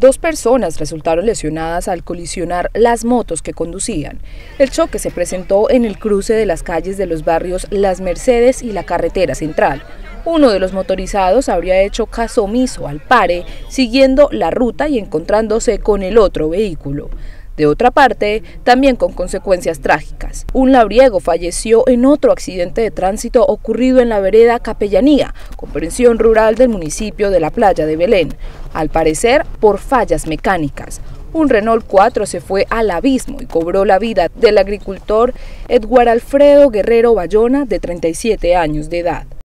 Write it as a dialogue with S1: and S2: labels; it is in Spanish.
S1: 2 personas resultaron lesionadas al colisionar las motos que conducían. El choque se presentó en el cruce de las calles de los barrios Las Mercedes y la carretera central. Uno de los motorizados habría hecho caso omiso al pare, siguiendo la ruta y encontrándose con el otro vehículo. De otra parte, también con consecuencias trágicas. Un labriego falleció en otro accidente de tránsito ocurrido en la vereda Capellanía, comprensión rural del municipio de La Playa de Belén, al parecer por fallas mecánicas. Un Renault 4 se fue al abismo y cobró la vida del agricultor Edward Alfredo Guerrero Bayona, de 37 años de edad.